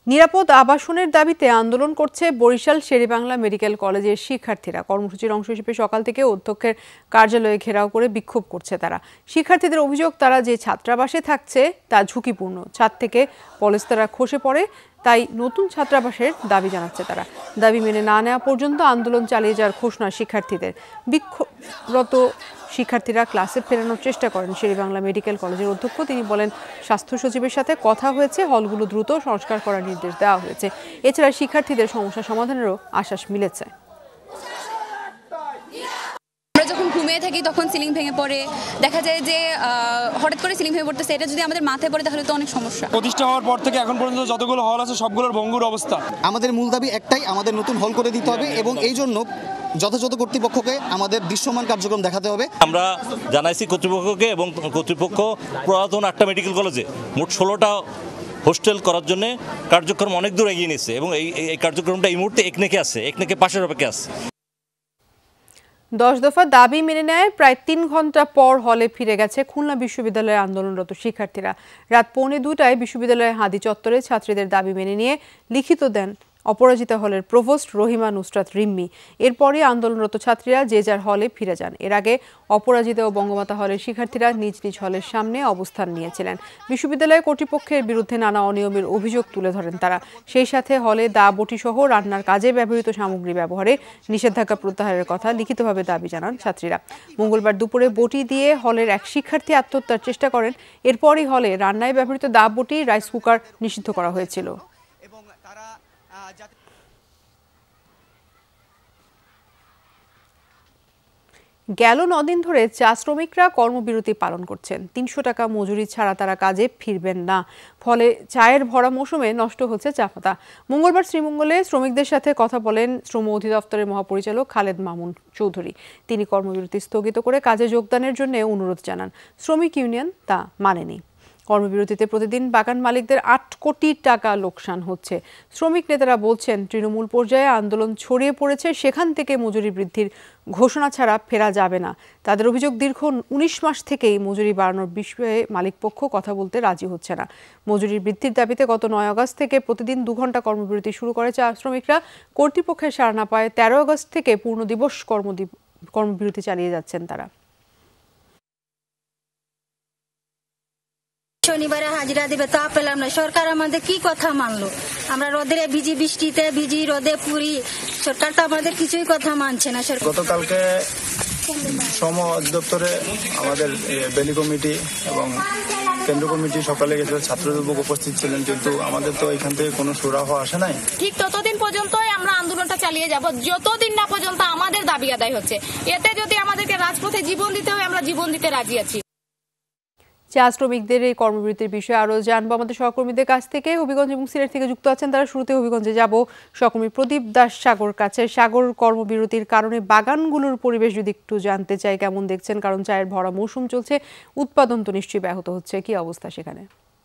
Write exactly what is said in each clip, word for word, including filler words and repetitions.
নিরাপদ আবাসনের দাবিতে আন্দোলন করছে বরিশাল শেরেবাংলা মেডিকেল কলেজের শিক্ষার্থীরা। কর্মসূচির অংশ হিসেবে সকাল থেকে অধ্যক্ষের কার্যালয়ে ঘেরাও করে বিক্ষোভ করছে তারা। শিক্ষার্থীদের অভিযোগ, তারা যে ছাত্রাবাসে থাকছে তা ঝুঁকিপূর্ণ, ছাদ থেকে পলেস্তারা খসে পড়ে, তাই নতুন ছাত্রাবাসের দাবি জানাচ্ছে তারা। দাবি মেনে না নেওয়া পর্যন্ত আন্দোলন চালিয়ে যাওয়ার ঘোষণা শিক্ষার্থীদের। বিক্ষোভরত শিক্ষার্থীরা ক্লাসে ফেরানোর চেষ্টা করেন শেরেবাংলা মেডিকেল কলেজের অধ্যক্ষ। তিনি বলেন, স্বাস্থ্য সচিবের সাথে কথা হয়েছে, হলগুলো দ্রুত সংস্কার করার নির্দেশ দেওয়া হয়েছে। এছাড়া শিক্ষার্থীদের সমস্যা সমাধানেরও আশ্বাস মিলেছে। যখন ঘুমিয়ে থাকি তখন সিলিং ভেঙে পড়ে, দেখা যায় যে হঠাৎ করে সিলিং ভেঙে পড়তেছে, এটা যদি আমাদের মাথায় পড়ে তাহলে তো অনেক সমস্যা। প্রতিষ্ঠা হওয়ার পর থেকে এখন পর্যন্ত যতগুলো হল আছে সবগুলোর ভঙ্গুর অবস্থা। আমাদের মূল দাবি একটাই, আমাদের নতুন হল করে দিতে হবে এবং এই জন্য যথাযথ কর্তৃপক্ষকে আমাদের দৃশ্যমান কার্যক্রম দেখাতে হবে। আমরা জানাইছি কর্তৃপক্ষকে এবং কর্তৃপক্ষ পুরাতন আটটা মেডিকেল কলেজে মোট ষোলোটা হোস্টেল করার জন্য কার্যক্রম অনেক দূর এগিয়ে নিয়েছে এবং এই এই কার্যক্রমটা এই মুহূর্তে একনেকে আছে, একনেকে পাশের অপেক্ষা আছে। দশ দফা দাবি মেনে নেয় প্রায় তিন ঘন্টা পর হলে ফিরে গেছে খুলনা বিশ্ববিদ্যালয়ে আন্দোলনরত শিক্ষার্থীরা। রাত পৌনে দুটায় বিশ্ববিদ্যালয়ের হাদি চত্বরে ছাত্রীদের দাবি মেনে নিয়ে লিখিত দেন অপরাজিতা হলের প্রভোস্ট রহিমা নুসরাত রিম্মি। এরপরই আন্দোলনরত ছাত্রীরা যে যার হলে ফিরে যান। এর আগে অপরাজিতা ও বঙ্গমাতা হলের শিক্ষার্থীরা নিজ নিজ হলের সামনে অবস্থান নিয়েছিলেন। বিশ্ববিদ্যালয় কর্তৃপক্ষের বিরুদ্ধে নানা অনিয়মের অভিযোগ তুলে ধরেন তারা। সেই সাথে হলে দা বটি সহ রান্নার কাজে ব্যবহৃত সামগ্রী ব্যবহারে নিষেধাজ্ঞা প্রত্যাহারের কথা লিখিতভাবে দাবি জানান ছাত্রীরা। মঙ্গলবার দুপুরে বটি দিয়ে হলের এক শিক্ষার্থী আত্মহত্যার চেষ্টা করেন। এরপরই হলে রান্নায় ব্যবহৃত দা বটি, রাইস কুকার নিষিদ্ধ করা হয়েছিল। গেল নদিন ধরে চা শ্রমিকরা কর্মবিরতি পালন করছেন। তিনশো টাকা মজুরি ছাড়া তারা কাজে ফিরবেন না। ফলে চায়ের ভরা মৌসুমে নষ্ট হচ্ছে চা পাতা। মঙ্গলবার শ্রীমঙ্গলে শ্রমিকদের সাথে কথা বলেন শ্রম অধিদপ্তরের মহাপরিচালক খালেদ মামুন চৌধুরী। তিনি কর্মবিরতি স্থগিত করে কাজে যোগদানের জন্য অনুরোধ জানান। শ্রমিক ইউনিয়ন তা মানেনি। কর্মবিরতিতে প্রতিদিন বাগান মালিকদের আট কোটি টাকা লোকসান হচ্ছে। শ্রমিক নেতারা বলছেন, তৃণমূল পর্যায়ে আন্দোলন ছড়িয়ে পড়েছে, সেখান থেকে মজুরি বৃদ্ধির ঘোষণা ছাড়া ফেরা যাবে না। তাদের অভিযোগ, দীর্ঘ উনিশ মাস থেকেই মজুরি বাড়ানোর বিষয়ে মালিকপক্ষ কথা বলতে রাজি হচ্ছে না। মজুরি বৃদ্ধির দাবিতে গত নয় আগস্ট থেকে প্রতিদিন দু ঘন্টা কর্মবিরতি শুরু করে চা শ্রমিকরা। কর্তৃপক্ষের সাড়া না পায় তেরো আগস্ট থেকে পূর্ণ দিবস কর্মবিরতি চালিয়ে যাচ্ছেন তারা। শনিবারে হাজিরা দিবে, তা পেলাম না। সরকার আমাদের কি কথা মানলো? আমরা রোদে ভিজি, বৃষ্টিতে ভিজি, রোদে পুরি, সরকার তো আমাদের কিছুই কথা মানছে না। গতকালকে শ্রম অধিদপ্তরে আমাদের বেলি কমিটি এবং কেন্দ্র কমিটি সকালে গেছিল, ছাত্র যুবক উপস্থিত ছিলেন, কিন্তু আমাদের তো এখান থেকে কোনো সুরাহ আসে নাই। ঠিক ততদিন পর্যন্তই আমরা আন্দোলনটা চালিয়ে যাব, যতদিন না পর্যন্ত আমাদের দাবি আদায় হচ্ছে। এতে যদি আমাদেরকে রাজপথে জীবন দিতে হয়, আমরা জীবন দিতে রাজি আছি। চা শ্রমিকদের এই কর্মবিরতির বিষয়ে আরো জানবো আমাদের সহকর্মীদের কাছ থেকে। হবিগঞ্জ এবং সিলেট থেকে যুক্ত আছেন তারা। শুরুতে হবিগঞ্জে যাব, সহকর্মী প্রদীপ দাস সাগর কাছে। সাগর, কর্মবিরতির কারণে বাগানগুলোর পরিবেশ যদি একটু জানতে চাই, কেমন দেখছেন? কারণ চায়ের ভরা মৌসুম চলছে, উৎপাদন তো নিশ্চয়ই ব্যাহত হচ্ছে, কি অবস্থা সেখানে?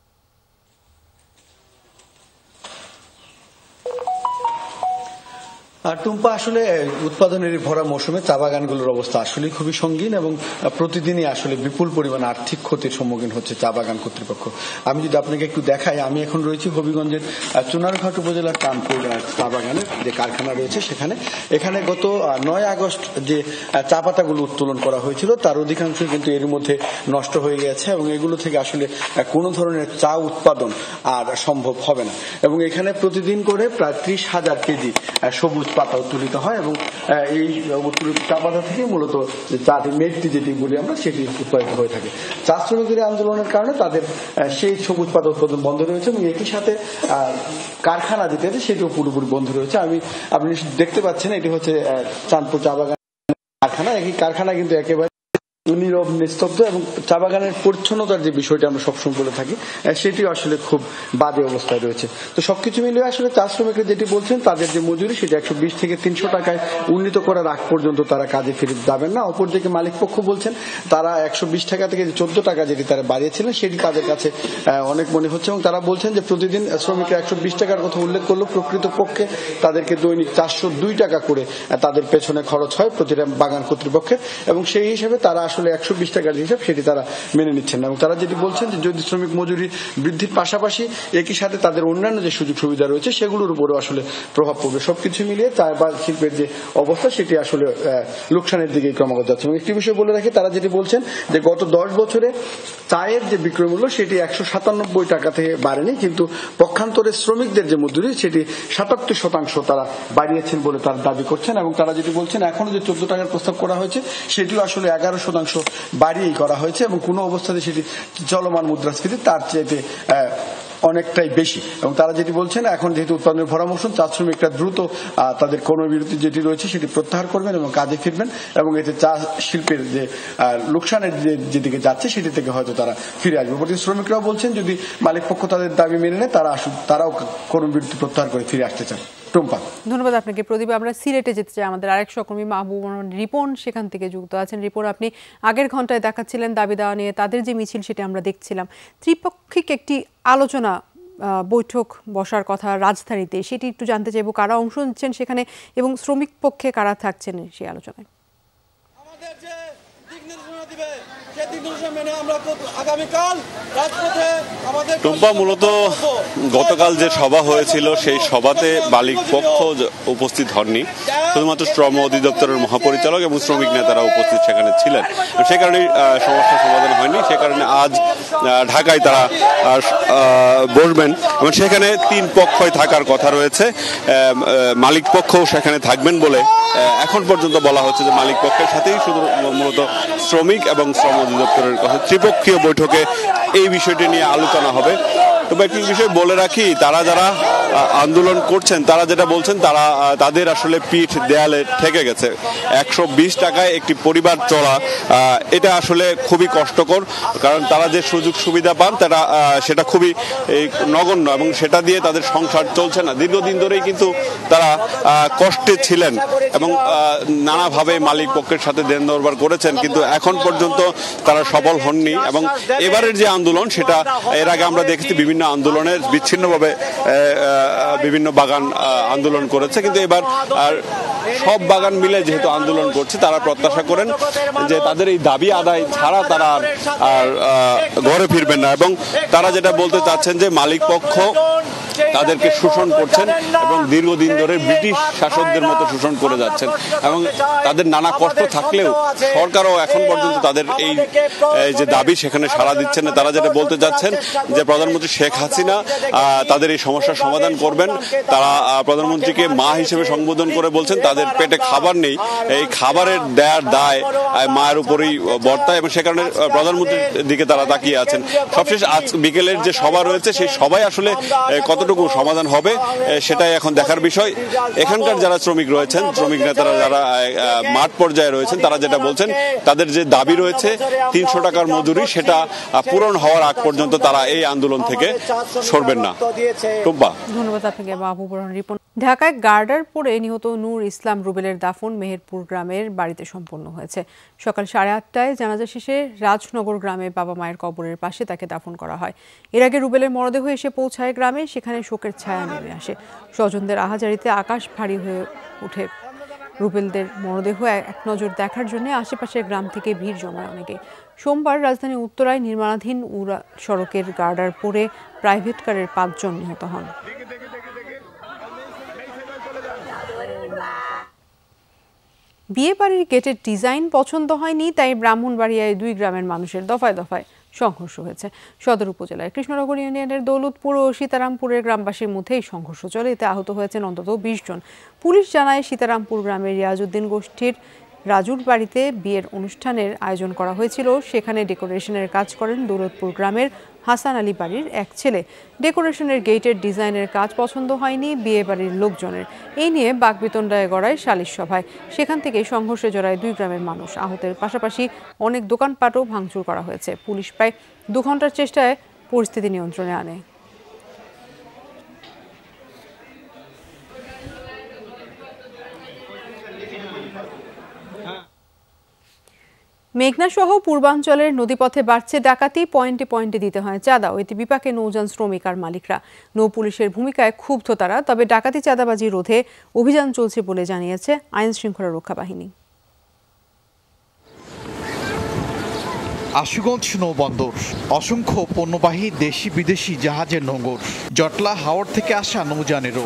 আর টুম্পা, আসলে উৎপাদনের ভরা মৌসুমে চা বাগানগুলোর অবস্থা আসলে খুবই সঙ্গীন এবং প্রতিদিনই আসলে বিপুল পরিমাণ আর্থিক ক্ষতির সম্মুখীন হচ্ছে চা বাগান কর্তৃপক্ষ। আমি যদি আপনাকে একটু দেখাই, আমি এখন রয়েছি হবিগঞ্জের চুনারঘাট উপজেলার কানপুর চা বাগানের যে কারখানা রয়েছে সেখানে। এখানে গত নয় আগস্ট যে চা পাতাগুলো উত্তোলন করা হয়েছিল তার অধিকাংশই কিন্তু এর মধ্যে নষ্ট হয়ে গেছে এবং এগুলো থেকে আসলে কোনো ধরনের চা উৎপাদন আর সম্ভব হবে না। এবং এখানে প্রতিদিন করে প্রায় ত্রিশ হাজার কেজি সবুজ পাতা উত্তোলিত হয় এবং এই উত্তোলিত চা পাতা থেকে মূলত চা মেটটি যেটি বলি আমরা, সেটি উৎপাদিত হয়ে থাকে। চা শ্রমিকদের আন্দোলনের কারণে তাদের সেই সবুজ পাতা উৎপাদন বন্ধ রয়েছে এবং একই সাথে কারখানা যেতে আছে সেটিও পুরোপুরি বন্ধ রয়েছে। আমি আপনি দেখতে পাচ্ছেন, এটি হচ্ছে চাঁদপুর চা বাগান কারখানা। এই কারখানা কিন্তু একেবারে নীরব, নিস্তব্ধ এবং চা বাগানের পরিচ্ছন্নতার যে বিষয়টা আমরা সবসময় বলে থাকি সেটি আসলে খুব বাজে অবস্থায় রয়েছে। তো সবকিছু মিলিয়ে আসলে চা শ্রমিকরা যেটি বলছেন, তাদের যে মজুরি সেটা একশো বিশ থেকে তিনশো টাকায় উন্নীত করার আগ পর্যন্ত তারা কাজে ফিরে যাবেন না। অপরদিকে মালিক পক্ষ বলছেন তারা একশো বিশ টাকা থেকে চোদ্দ টাকা যেটি তারা বাড়িয়েছিলেন সেটি তাদের কাছে অনেক মনে হচ্ছে এবং তারা বলছেন যে প্রতিদিন শ্রমিকরা একশো বিশ টাকার কথা উল্লেখ করলেও প্রকৃত পক্ষে তাদেরকে দৈনিক চারশো দুই টাকা করে তাদের পেছনে খরচ হয় প্রতিটা বাগান কর্তৃপক্ষের এবং সেই হিসেবে তারা আসলে একশো বিশ টাকার হিসাব সেটি তারা মেনে নিচ্ছেন না এবং তারা যেটি বলছেন যে যদি শ্রমিক মজুরি বৃদ্ধির পাশাপাশি একই সাথে তাদের অন্যান্য যে সুযোগ সুবিধা রয়েছে সেগুলোর উপরেও আসলে প্রভাব পড়বে। সবকিছু মিলিয়ে চা বা শিল্পের যে অবস্থা সেটি আসলে লোকসানের দিকে ক্রমাগত যাচ্ছে। এবং একটি বিষয় বলে রাখি, তারা যেটি বলছেন যে গত দশ বছরে চায়ের যে বিক্রয় মূল্য সেটি একশো সাতানব্বই টাকা থেকে বাড়েনি, কিন্তু পক্ষান্তরে শ্রমিকদের যে মজুরি সেটি সাতাত্তর শতাংশ তারা বাড়িয়েছেন বলে তারা দাবি করছেন। এবং তারা যেটি বলছেন এখনো যে চোদ্দ টাকার প্রস্তাব করা হয়েছে সেটিও আসলে এগারো শতাংশ বাড়িয়েই করা হয়েছে এবং কোনো অবস্থাতে সেটি চলমান মুদ্রাস্ফীতি তার চেয়ে অনেকটাই বেশি। এবং তারা যেটি বলছেন এখন যেহেতু উৎপাদনের ভরা মৌসুম, চা শ্রমিকরা দ্রুত তাদের কর্মবিরতি যেটি রয়েছে সেটি প্রত্যাহার করবেন এবং কাজে ফিরবেন এবং এতে চা শিল্পের যে লোকসানের যেদিকে যাচ্ছে সেটি থেকে হয়তো তারা ফিরে আসবে। প্রতি শ্রমিকরাও বলছেন যদি মালিক পক্ষ তাদের দাবি মেনে নেয় তারা আসুক, তারাও কর্মবিরতি প্রত্যাহার করে ফিরে আসতে চান। ধন্যবাদ আপনাকে প্রদীপ। আমরা সিলেটে যেতে চাই, আমাদের আরেক সহকর্মী মাহবুব রিপন সেখান থেকে যুক্ত আছেন। রিপন, আপনি আগের ঘন্টায় দেখাচ্ছিলেন দাবি দেওয়া নিয়ে তাদের যে মিছিল সেটা আমরা দেখছিলাম, ত্রিপক্ষিক একটি আলোচনা বৈঠক বসার কথা রাজধানীতে, সেটি একটু জানতে চাইব কারা অংশ নিচ্ছেন সেখানে এবং শ্রমিক পক্ষে কারা থাকছেন সেই আলোচনায়। টুম্পা, মূলত গতকাল যে সভা হয়েছিল সেই সভাতে মালিক পক্ষ উপস্থিত হননি, শুধুমাত্র শ্রম অধিদপ্তরের মহাপরিচালক এবং শ্রমিক নেতারা উপস্থিত সেখানে ছিলেন। সে কারণে সমস্যার সমাধান হয়নি। সে কারণে আজ ঢাকায় তারা বসবেন এবং সেখানে তিন পক্ষই থাকার কথা রয়েছে। মালিক পক্ষও সেখানে থাকবেন বলে এখন পর্যন্ত বলা হচ্ছে যে মালিক পক্ষের সাথেই শুধু মূলত শ্রমিক এবং শ্রম অধিদপ্তরের কথা ত্রিপক্ষীয় বৈঠকে এই বিষয়টি নিয়ে আলোচনা হবে। তবে একটি বিষয় বলে রাখি, তারা যারা আন্দোলন করছেন তারা যেটা বলছেন তারা তাদের আসলে পিঠ দেয়ালে ঠেকে গেছে। একশো বিশ টাকায় একটি পরিবার চলা এটা আসলে খুবই কষ্টকর, কারণ তারা যে সুযোগ সুবিধা পান তারা সেটা খুবই নগণ্য এবং সেটা দিয়ে তাদের সংসার চলছে না। দীর্ঘদিন ধরেই কিন্তু তারা কষ্টে ছিলেন এবং নানাভাবে মালিক পক্ষের সাথে দেন দরবার করেছেন, কিন্তু এখন পর্যন্ত তারা সফল হননি। এবং এবারের যে আন্দোলন সেটা এর আগে আমরা দেখেছি বিভিন্ন আন্দোলনের বিচ্ছিন্নভাবে বিভিন্ন বাগান আন্দোলন করেছে, কিন্তু এবার সব বাগান মিলে যেহেতু আন্দোলন করছে তারা প্রত্যাশা করেন যে তাদের এই দাবি আদায় ছাড়া তারা আর ঘরে ফিরবেন না। এবং তারা যেটা বলতে চাচ্ছেন যে মালিক পক্ষ তাদেরকে শোষণ করছেন এবং দীর্ঘদিন ধরে ব্রিটিশ শাসকদের মতো শোষণ করে যাচ্ছেন এবং তাদের নানা কষ্ট থাকলেও সরকারও এখন পর্যন্ত তাদের এই যে দাবি সেখানে সাড়া দিচ্ছেন না। তারা যেটা বলতে চাচ্ছেন যে প্রধানমন্ত্রী শেখ হাসিনা তাদের এই সমস্যার সমাধান করবেন। তারা প্রধানমন্ত্রীকে মা হিসেবে সম্বোধন করে বলছেন তাদের পেটে খাবার নেই, এই খাবারের দেয়ার দায় মায়ের উপরেই বর্তায় এবং সে কারণে প্রধানমন্ত্রীর দিকে তারা তাকিয়ে আছেন। সবশেষ আজ বিকেলের যে সভা রয়েছে সেই সভায় আসলে কতটুকু সমাধান হবে সেটাই এখন দেখার বিষয়। এখানকার যারা শ্রমিক রয়েছেন, শ্রমিক নেতারা যারা মাঠ পর্যায়ে রয়েছেন, তারা যেটা বলছেন তাদের যে দাবি রয়েছে তিনশো টাকার মজুরি সেটা পূরণ হওয়ার আগ পর্যন্ত তারা এই আন্দোলন থেকে সরবেন না। ধন্যবাদ আপনাকে মাহবুবুর রহমান রিপন। ঢাকায় গার্ডার পরে নিহত নূর ইসলাম রুবেলের দাফন মেহেরপুর গ্রামের বাড়িতে সম্পন্ন হয়েছে। সকাল সাড়ে আটটায় জানাজা শেষে রাজনগর গ্রামে বাবা মায়ের কবরের পাশে তাকে দাফন করা হয়। এর আগে রুবেলের মরদেহ এসে পৌঁছায় গ্রামে, সেখানে শোকের ছায়া নেমে আসে। স্বজনদের আহাজারিতে আকাশ ভারী হয়ে ওঠে। রুবেলদের মরদেহ এক নজর দেখার জন্য আশেপাশের গ্রাম থেকে ভিড় জমায় অনেকে। সোমবার রাজধানী উত্তরায় নির্মাণাধীন উড়া সড়কের গার্ডার পরে প্রাইভেট কারের পাঁচজন নিহত হন। বিয়ে বাড়ির গেটের ডিজাইন পছন্দ হয়নি, তাই ব্রাহ্মণবাড়িয়ায় দুই গ্রামের মানুষের দফায় দফায় সংঘর্ষ হয়েছে। সদর উপজেলার কৃষ্ণনগর ইউনিয়নের দৌলতপুর ও সীতারামপুরের গ্রামবাসীর মধ্যে এই সংঘর্ষ চলে। এতে আহত হয়েছেন অন্তত বিশ জন। পুলিশ জানায় সীতারামপুর গ্রামের রিয়াজউদ্দিন গোষ্ঠীর রাজুর বাড়িতে বিয়ের অনুষ্ঠানের আয়োজন করা হয়েছিল। সেখানে ডেকোরেশনের কাজ করেন দৌলতপুর গ্রামের হাসান আলী বাড়ির এক ছেলে। ডেকোরেশনের গেটের ডিজাইনের কাজ পছন্দ হয়নি বিয়ে বাড়ির লোকজনের। এই নিয়ে বাকবিতণ্ডায় গড়ায় সালিশ সভায়। সেখান থেকে সংঘর্ষে জড়ায় দুই গ্রামের মানুষ। আহতের পাশাপাশি অনেক দোকানপাটও ভাঙচুর করা হয়েছে। পুলিশ প্রায় দু ঘন্টার চেষ্টায় পরিস্থিতি নিয়ন্ত্রণে আনে। মেঘনা সহ পূর্বাঞ্চলের নদীপথে বাড়ছে ডাকাতি, পয়েন্টে পয়েন্টে দিতে হয় চাঁদা। এতে বিপাকে নৌযান শ্রমিক আর মালিকরা। নৌ পুলিশের ভূমিকায় ক্ষুব্ধ তারা। তবে ডাকাতি চাঁদাবাজি রোধে অভিযান চলছে বলে জানিয়েছে আইন শৃঙ্খলা রক্ষা বাহিনী। আশুগঞ্জ নৌবন্দর, অসংখ্য পণ্যবাহী দেশি বিদেশি জাহাজের নোঙর, জটলা হাওর থেকে আসা নৌযানেরও।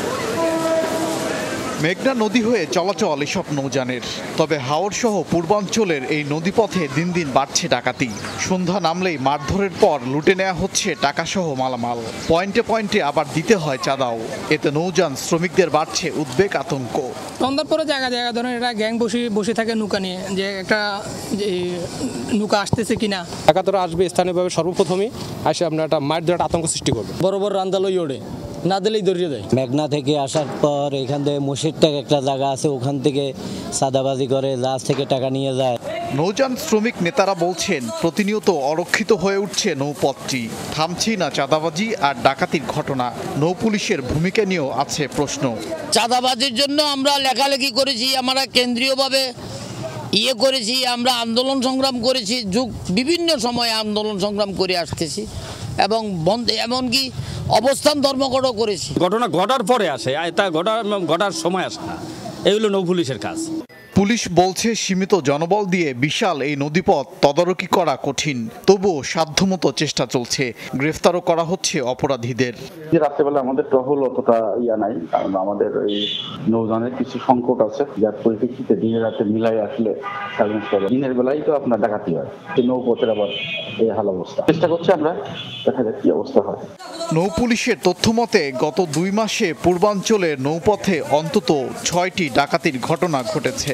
মেঘনা নদী হয়ে চলাচল এসব নৌযানের। তবে হাওর সহ পূর্বাঞ্চলের এই নদীপথে দিন দিন বাড়ছে ডাকাতি। সন্ধ্যা নামলেই মারধরের পর লুটে নেওয়া হচ্ছে টাকাসহ মালামাল। পয়েন্টে পয়েন্টে আবার দিতে হয় চাঁদাও। এতে নৌযান শ্রমিকদের বাড়ছে উদ্বেগ, আতঙ্ক। সন্ধ্যার পরে জায়গা জায়গা ধরেন এরা গ্যাং বসে বসে থাকে নৌকা নিয়ে, যে একটা যে নৌকা আসতেছে কিনা। ডাকাতরা আসবে স্থানীয়ভাবে সর্বপ্রথমে আসে আপনার একটা মার ধরে আতঙ্ক সৃষ্টি করবে। বড় বড় রান্দালই ওড়ে না দিলেই দরিয়ে দেয়। মেঘনা থেকে আসার পর এখান থেকে মসজিদটার একটা জায়গা আছে, ওখান থেকে সাদাবাজি করে জাহাজ থেকে টাকা নিয়ে যায়। নৌযান শ্রমিক নেতারা বলছেন প্রতিনিয়ত অরক্ষিত হয়ে উঠছে নৌপথটি। থামছেই না চাঁদাবাজি আর ডাকাতির ঘটনা। নৌ পুলিশের ভূমিকা নিয়েও আছে প্রশ্ন। চাঁদাবাজির জন্য আমরা লেখালেখি করেছি, আমরা কেন্দ্রীয়ভাবে ইয়ে করেছি, আমরা আন্দোলন সংগ্রাম করেছি, যুগ বিভিন্ন সময়ে আন্দোলন সংগ্রাম করে আসতেছি এবং বন্ধে এমনকি অবস্থান ধর্মঘটও করেছি। ঘটনা ঘটার পরে আসে, তা ঘটার ঘটার সময় আসে না। এগুলো নৌ পুলিশের কাজ। পুলিশ বলছে সীমিত জনবল দিয়ে বিশাল এই নদীপথ তদারকি করা কঠিন, তবুও সাধ্যমতো চেষ্টা চলছে। গ্রেফতারও করা হচ্ছে অপরাধীদের। রাত্রেবেলা আমাদের টহল অতটা ইয়া নাই, কারণ আমাদের এই নৌযানের কিছু সংকট আছে, যার পরিপ্রেক্ষিতে দিনের রাতে মিলাই আসলে দিনের বেলায় তো আপনার ডাকাতি হয়, এই নৌপথের আবার এই হাল অবস্থা। চেষ্টা করছি আমরা, দেখা যাক কি অবস্থা হয়। নৌ পুলিশের তথ্য মতে গত দুই মাসে পূর্বাঞ্চলের নৌপথে অন্তত ছয়টি ডাকাতির ঘটনা ঘটেছে।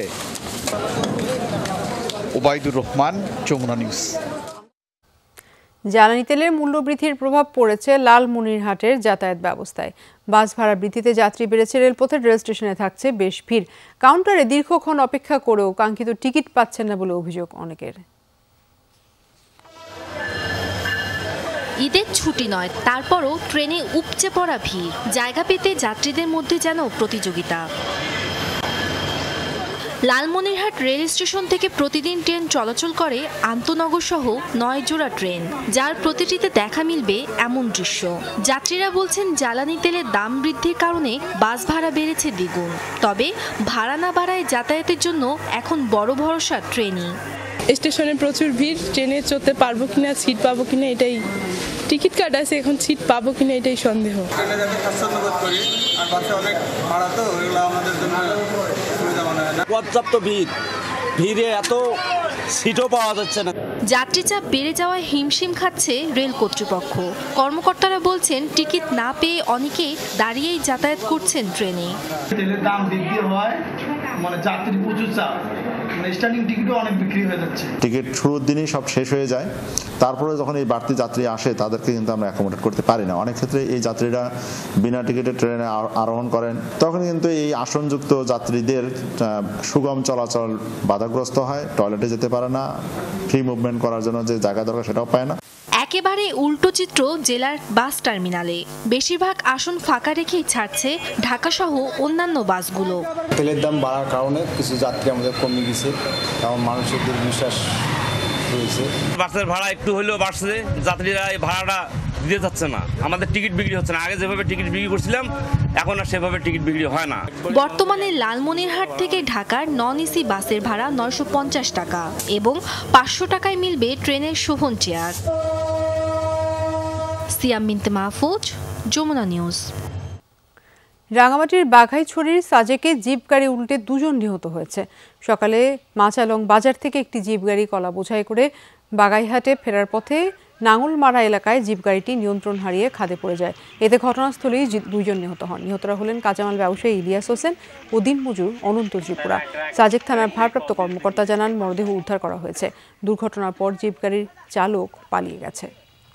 ওবায়দুর রহমান, যমুনা নিউজ। জ্বালানি তেলের মূল্যবৃদ্ধির প্রভাব পড়েছে লালমনিরহাটের যাতায়াত ব্যবস্থায়। বাস ভাড়া বৃদ্ধিতে যাত্রী বেড়েছে, রেলপথের রেল স্টেশনে থাকছে বেশ ভিড়। কাউন্টারে দীর্ঘক্ষণ অপেক্ষা করেও কাঙ্ক্ষিত টিকিট পাচ্ছেন না বলে অভিযোগ অনেকের। ঈদের ছুটি নয়, তারপরও ট্রেনে উপচে পড়া ভিড়। জায়গা পেতে যাত্রীদের মধ্যে যেন প্রতিযোগিতা। লালমনিরহাট রেল স্টেশন থেকে প্রতিদিন ট্রেন চলাচল করে আন্তনগর সহ নয় জোড়া ট্রেন, যার প্রতিটিতে দেখা মিলবে এমন দৃশ্য। যাত্রীরা বলছেন জ্বালানি তেলের দাম বৃদ্ধির কারণে বাস ভাড়া বেড়েছে দ্বিগুণ। তবে ভাড়া না বাড়ায় যাতায়াতের জন্য এখন বড় ভরসা ট্রেনই। স্টেশনে প্রচুর ভিড়, ট্রেনে চড়তে পারবো কিনা, সিট পাবো কিনা এটাই। টিকিট কাট আছে, এখন সিট পাবো কিনা এটাই সন্দেহ। পর্যাপ্ত ভিড়, ভিড়ে এত সিটও পাওয়া যাচ্ছে না। যাত্রী চাপ বেড়ে যাওয়ায় হিমশিম খাচ্ছে রেল কর্তৃপক্ষ। কর্মকর্তারা বলছেন টিকিট না পেয়ে অনেকেই দাঁড়িয়েই যাতায়াত করছেন ট্রেনে। তেলের দাম বৃদ্ধি হয়, মানে যাত্রী প্রচুর চাপ, মানে স্ট্যান্ডিং টিকিটও অনেক বিক্রি হয়ে যাচ্ছে। টিকিট শুরুর দিনই সব শেষ হয়ে যায়, তারপরে যখন এই বাড়তি যাত্রী আসে তাদেরকে কিন্তু আমরা অ্যাকোমোডেট করতে পারি না। অনেক ক্ষেত্রে এই যাত্রীরা বিনা টিকিটে ট্রেনে আরোহণ করেন, তখন কিন্তু এই আসনযুক্ত যাত্রীদের সুগম চলাচল বাধাগ্রস্ত হয়, টয়লেটে যেতে পারে না, ফ্রি মুভমেন্ট করার জন্য যে জায়গা দরকার সেটাও পায় না। একেবারে উল্টো চিত্র জেলার বাস টার্মিনালে। বেশিরভাগ আসন ফাঁকা রেখেই ছাড়ছে ঢাকা সহ অন্যান্য বাসগুলো। তেলের দাম বাড়ার কারণে কিছু যাত্রী আমাদের কমে গেছে, এবং মানুষের দুর্বিশ্বাস রয়েছে। বাসের ভাড়া একটু হলেও বাড়ছে, যাত্রীরা এই ভাড়াটা দিতে চাচ্ছে না। আমাদের টিকিট বিক্রি হচ্ছে না। আগে যেভাবে টিকিট বিক্রি করছিলাম এখন আর সেভাবে টিকিট বিক্রি হয় না। বর্তমানে লালমনিরহাট থেকে ঢাকার নন এসি বাসের ভাড়া নয়শো পঞ্চাশ টাকা এবং পাঁচশো টাকায় মিলবে ট্রেনের শোভন চেয়ার। সিয়াম বিনতে মাহফুজ, যমুনা নিউজ। রাঙামাটির বাঘাইছড়ির সাজেকে জিপ গাড়ি উল্টে দুজন নিহত হয়েছে। সকালে মাচালং বাজার থেকে একটি জিপ গাড়ি কলা বোঝাই করে বাগাইহাটে ফেরার পথে নাঙ্গলমারা এলাকায় জিপ গাড়িটি নিয়ন্ত্রণ হারিয়ে খাদে পড়ে যায়। এতে ঘটনাস্থলেই দুইজন নিহত হন। নিহতরা হলেন কাঁচামাল ব্যবসায়ী ইলিয়াস হোসেন ও দিনমজুর অনন্ত ত্রিপুরা। সাজেক থানার ভারপ্রাপ্ত কর্মকর্তা জানান, মরদেহ উদ্ধার করা হয়েছে। দুর্ঘটনার পর জিপ গাড়ির চালক পালিয়ে গেছে।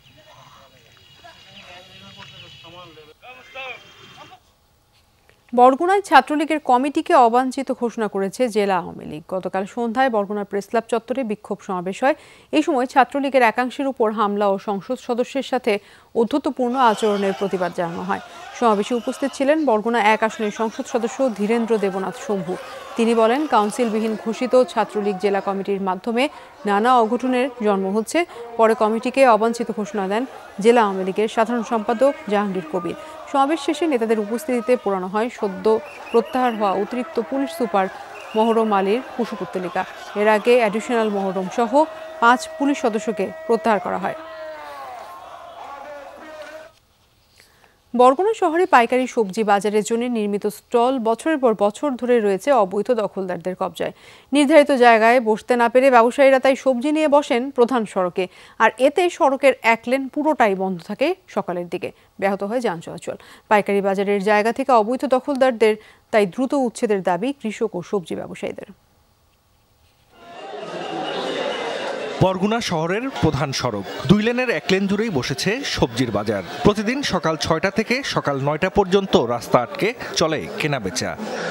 বরগুনায় ছাত্রলীগের কমিটিকে অবাঞ্ছিত ঘোষণা করেছে জেলা আওয়ামী লীগ। গতকাল সন্ধ্যায় বরগুনা প্রেসক্লাব চত্বরে বিক্ষোভ সমাবেশ হয়। এই সময় ছাত্রলীগের একাংশের উপর হামলা ও সংসদ সদস্যের সাথে অধ্যত্বপূর্ণ আচরণের প্রতিবাদ জানানো হয়। সমাবেশে উপস্থিত ছিলেন বরগুনা এক আসনের সংসদ সদস্য ধীরেন্দ্র দেবনাথ শম্ভু। তিনি বলেন, কাউন্সিলবিহীন ঘোষিত ছাত্রলীগ জেলা কমিটির মাধ্যমে নানা অঘটনের জন্ম হচ্ছে। পরে কমিটিকে অবাঞ্ছিত ঘোষণা দেন জেলা আওয়ামী লীগের সাধারণ সম্পাদক জাহাঙ্গীর কবির। সমাবেশ শেষে নেতাদের উপস্থিতিতে পোড়ানো হয় সদ্য প্রত্যাহার হওয়া অতিরিক্ত পুলিশ সুপার মহরম আলীর কুশপুত্তলিকা। এর আগে অ্যাডিশনাল মহরম সহ পাঁচ পুলিশ সদস্যকে প্রত্যাহার করা হয়। বরগুনা শহরে পাইকারি সবজি বাজারের জন্য নির্মিত স্টল বছরের পর বছর ধরে রয়েছে অবৈধ দখলদারদের কবজায়। নির্ধারিত জায়গায় বসতে না পেরে ব্যবসায়ীরা তাই সবজি নিয়ে বসেন প্রধান সড়কে, আর এতে সড়কের এক লেন পুরোটাই বন্ধ থাকে সকালের দিকে, ব্যাহত হয় যান চলাচল। পাইকারি বাজারের জায়গা থেকে অবৈধ দখলদারদের তাই দ্রুত উচ্ছেদের দাবি কৃষক ও সবজি ব্যবসায়ীদের। বরগুনা শহরের প্রধান সড়ক দুই লেনের এক লেন জুড়েই বসেছে সবজির বাজার। প্রতিদিন সকাল ছয়টা থেকে সকাল নয়টা পর্যন্ত রাস্তা আটকে চলে কেনাবেচা।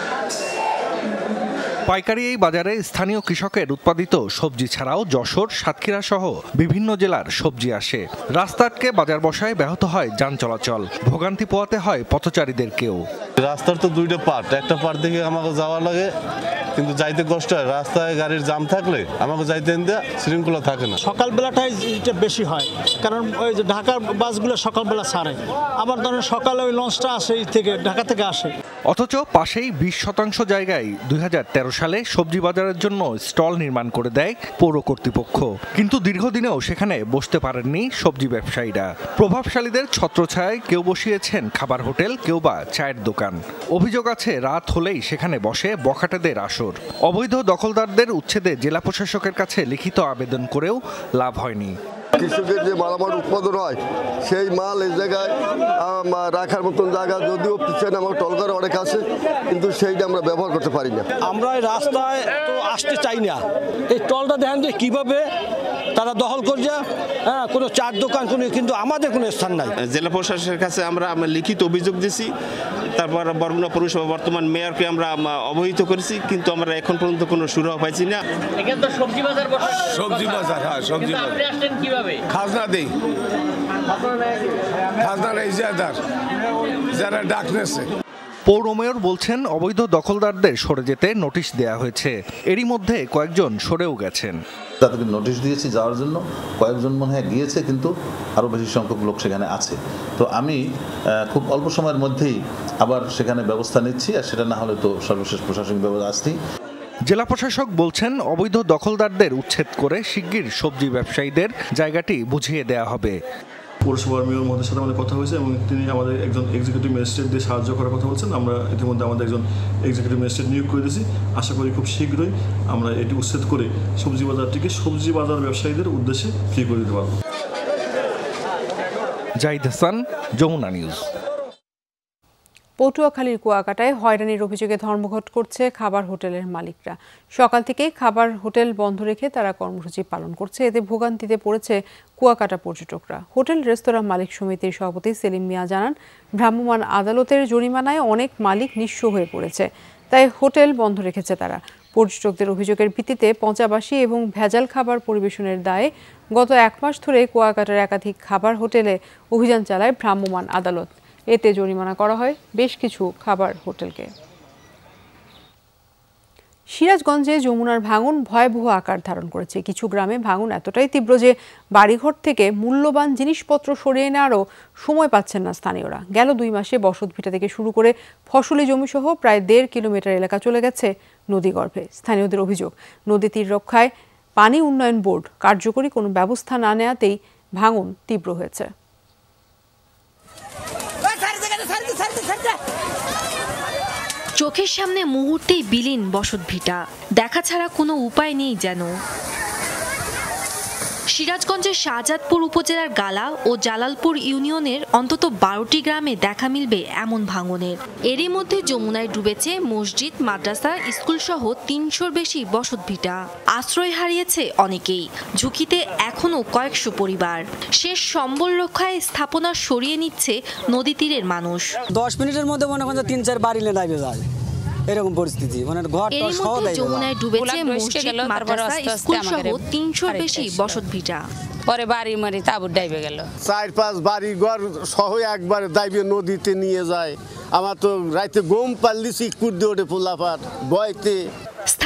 পাইকারি এই বাজারে স্থানীয় কৃষকের উৎপাদিত সবজি ছাড়াও যশোর, সাতক্ষীরা সহ বিভিন্ন জেলার সবজি আসে। রাস্তা আটকে বাজার বসায় ব্যাহত হয় যান চলাচল, ভোগান্তি পোহাতে হয় পথচারীদেরকেও। রাস্তার তো দুইটা পার্ট, একটা পার্ট থেকে আমাকে যাওয়া লাগে কিন্তু যাইতে কষ্ট হয়। রাস্তায় গাড়ির জাম থাকলে আমাকে যাইতে শৃঙ্খলা থাকে না। সকালবেলাটাই এটা বেশি হয়, কারণ ওই যে ঢাকার বাসগুলো সকালবেলা ছাড়ে, আবার ধরেন সকালে ওই লঞ্চটা আসে থেকে ঢাকা থেকে আসে। অথচ পাশেই বিশ শতাংশ জায়গায় দুই হাজার তেরো সালে সবজি বাজারের জন্য স্টল নির্মাণ করে দেয় পৌর কর্তৃপক্ষ, কিন্তু দীর্ঘদিনেও সেখানে বসতে পারেননি সবজি ব্যবসায়ীরা। প্রভাবশালীদের ছত্রছায়ায় কেউ বসিয়েছেন খাবার হোটেল, কেউ বা চায়ের দোকান। অভিযোগ আছে রাত হলেই সেখানে বসে বখাটেদের আসর। অবৈধ দখলদারদের উচ্ছেদে জেলা প্রশাসকের কাছে লিখিত আবেদন করেও লাভ হয়নি। কৃষকের যে মালামাল উৎপাদন হয় সেই মাল এই জায়গায় রাখার মতন জায়গা যদিও পিছনে আমার টলকার অনেক আছে, কিন্তু সেইটা আমরা ব্যবহার করতে পারি না। আমরা এই রাস্তায় তো আসতে চাই না, এই টলটা দেখেন যে কিভাবে তারা দখল করছে। হ্যাঁ, কোনো চার দোকান কোনো, কিন্তু আমাদের কোনো স্থান নাই। জেলা প্রশাসনের কাছে আমরা লিখিত অভিযোগ দিয়েছি, তারপর বরগুনা পৌরসভা বর্তমান মেয়রকে আমরা অবহিত করেছি, কিন্তু আমরা এখন পর্যন্ত কোনো সুরাহা পাইছি না। সবজি বাজার সবজি বাজার হ্যাঁ সবজি বাজার কিভাবে খাজনা দেই, খাজনা নেই যারা ডাক নেছে। পৌর মেয়র বলছেন অবৈধ দখলদারদের সরে যেতে নোটিশ দেয়া হয়েছে, এরই মধ্যে কয়েকজন সরেও গেছেন। তাদেরকে নোটিশ দিয়েছি যাওয়ার জন্য, কয়েকজন মনে হয় গিয়েছে, কিন্তু আরও বেশি সংখ্যক লোক সেখানে আছে। তো আমি খুব অল্প সময়ের মধ্যেই আবার সেখানে ব্যবস্থা নিচ্ছি, আর সেটা না হলে তো সর্বশেষ প্রশাসনিক ব্যবস্থা আসতেই। জেলা প্রশাসক বলছেন অবৈধ দখলদারদের উচ্ছেদ করে শিগগির সবজি ব্যবসায়ীদের জায়গাটি বুঝিয়ে দেয়া হবে। পৌরসভার মেয়র মহোদয়ের সাথে আমাদের কথা হয়েছে এবং তিনি আমাদের একজন এক্সিকিউটিভ ম্যাজিস্ট্রেট দিয়ে সাহায্য করার কথা বলছেন। আমরা ইতিমধ্যে আমাদের একজন এক্সিকিউটিভ ম্যাজিস্ট্রেট নিয়োগ করে দিয়েছি। আশা করি খুব শীঘ্রই আমরা এটি উচ্ছেদ করে সবজি বাজারটিকে সবজি বাজার ব্যবসায়ীদের উদ্দেশ্যে ফ্রি করে দিতে পারব। জাহিদ হাসান, যমুনা নিউজ। পটুয়াখালীর কুয়াকাটায় হয়রানির অভিযোগে ধর্মঘট করছে খাবার হোটেলের মালিকরা। সকাল থেকেই খাবার হোটেল বন্ধ রেখে তারা কর্মসূচি পালন করছে। এতে ভোগান্তিতে পড়েছে কুয়াকাটা পর্যটকরা। হোটেল রেস্তোরাঁ মালিক সমিতির সভাপতি সেলিম মিয়া জানান, ভ্রাম্যমাণ আদালতের জরিমানায় অনেক মালিক নিঃস্ব হয়ে পড়েছে, তাই হোটেল বন্ধ রেখেছে তারা। পর্যটকদের অভিযোগের ভিত্তিতে পচাবাসি এবং ভেজাল খাবার পরিবেশনের দায়ে গত এক মাস ধরে কুয়াকাটার একাধিক খাবার হোটেলে অভিযান চালায় ভ্রাম্যমাণ আদালত। এতে জরিমানা করা হয় বেশ কিছু খাবার হোটেলকে। সিরাজগঞ্জে যমুনার ভাঙন ভয়াবহ আকার ধারণ করেছে। কিছু গ্রামে ভাঙন এতটাই তীব্র যে বাড়িঘর থেকে মূল্যবান জিনিসপত্র সরিয়ে নেওয়ারও সময় পাচ্ছেন না স্থানীয়রা। গেল দুই মাসে বসতভিটা থেকে শুরু করে ফসলি জমিসহ প্রায় দেড় কিলোমিটার এলাকা চলে গেছে নদীগর্ভে। স্থানীয়দের অভিযোগ, নদী তীর রক্ষায় পানি উন্নয়ন বোর্ড কার্যকরী কোনো ব্যবস্থা না নেওয়াতেই ভাঙন তীব্র হয়েছে। চোখের সামনে মুহূর্তেই বিলীন বসতভিটা, দেখা ছাড়া কোনো উপায় নেই যেন। সিরাজগঞ্জের শাহজাদপুর উপজেলার গালা ও জালালপুর ইউনিয়নের অন্তত বারোটি গ্রামে দেখা মিলবে এমন ভাঙনের। এরই মধ্যে যমুনায় ডুবেছে মসজিদ, মাদ্রাসা, স্কুল সহ তিনশোর বেশি বসতভিটা। আশ্রয় হারিয়েছে অনেকেই, ঝুঁকিতে এখনো কয়েকশো পরিবার। শেষ সম্বল রক্ষায় স্থাপনা সরিয়ে নিচ্ছে নদী তীরের মানুষ। দশ মিনিটের মধ্যে মনে করেন তিন চার বাড়ি নেমে যায়, এরকম পরিস্থিতি। মানে এর মধ্যে যমুনায় ডুবেছে মসজিদ, মাদ্রাসা, স্কুল সহ তিনশোর বেশি বসতভিটা। পরে বাড়ি মারি তাবুর ডাইবে গেল, চার পাঁচ বাড়ি ঘর সহ একবার ডাইবে নদীতে নিয়ে যায়। আমার তো রাইতে গম পাল্লিছি কুদ্দে ওঠে পোলাপাট বয়তে।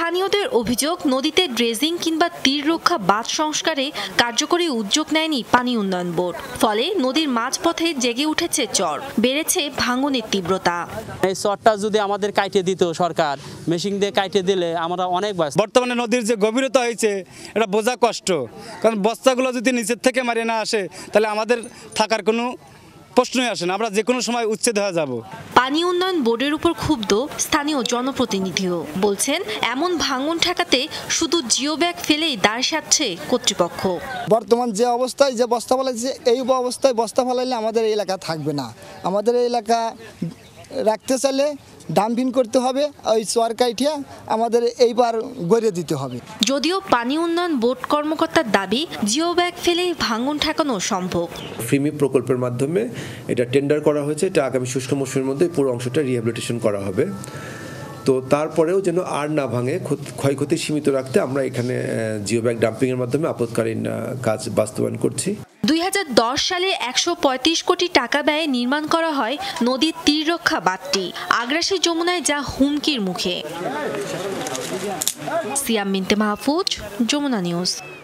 স্থানীয়দের অভিযোগ, নদীতে ড্রেজিং কিংবা তীর রক্ষা বাঁধ সংস্কারে কার্যকরী উদ্যোগ নেয়নি পানি উন্নয়ন বোর্ড। ফলে নদীর মাঝপথে জেগে উঠেছে চর, বেড়েছে ভাঙনের তীব্রতা। এই চরটা যদি আমাদের কাটে দিত সরকার, মেশিন দিয়ে কাটে দিলে আমরা অনেক বাঁচ। বর্তমানে নদীর যে গভীরতা হয়েছে এটা বোঝা কষ্ট, কারণ বস্তাগুলো যদি নিচের থেকে মারে না আসে তাহলে আমাদের থাকার কোনো প্রশ্নই আসে না, আমরা যে কোনো সময় উচ্ছেদ হয়ে যাব। পানি উন্নয়ন বোর্ডের উপর ক্ষুব্ধ স্থানীয় জনপ্রতিনিধিও বলছেন, এমন ভাঙন ঠেকাতে শুধু জিও ব্যাগ ফেলেই দাঁড় সাধছে কর্তৃপক্ষ। বর্তমান যে অবস্থায় যে বস্তা ফেলাইছে, এই অবস্থায় বস্তা ফেলাইলে আমাদের এই এলাকা থাকবে না। আমাদের এই এলাকা রাখতে চাইলে ডাম্পিং করতে হবে, ওই চর কাইটিয়া আমাদের এইবার গড়ে দিতে হবে। যদিও পানি উন্নয়ন বোর্ড কর্মকর্তার দাবি, জিও ব্যাগ ফেলেই ভাঙন ঠেকানো সম্ভব। ফ্রিমি প্রকল্পের মাধ্যমে এটা টেন্ডার করা হয়েছে, এটা আগামী শুষ্ক মৌসুমের মধ্যে পুরো অংশটা রিহ্যাবিলিটেশন করা হবে। তো তারপরেও যেন আর না ভাঙে, ক্ষয়ক্ষতি সীমিত রাখতে আমরা এখানে জিও ব্যাগ ডাম্পিং এর মাধ্যমে আপৎকালীন কাজ বাস্তবায়ন করছি। দুই হাজার দশ সালে একশো পঁয়ত্রিশ কোটি টাকা ব্যয়ে নির্মাণ করা হয় নদীর তীর রক্ষা বাঁধটি। আগ্রাসী যমুনায় যা হুমকির মুখে। সিয়াম মিন্তে মাহফুজ, যমুনা নিউজ।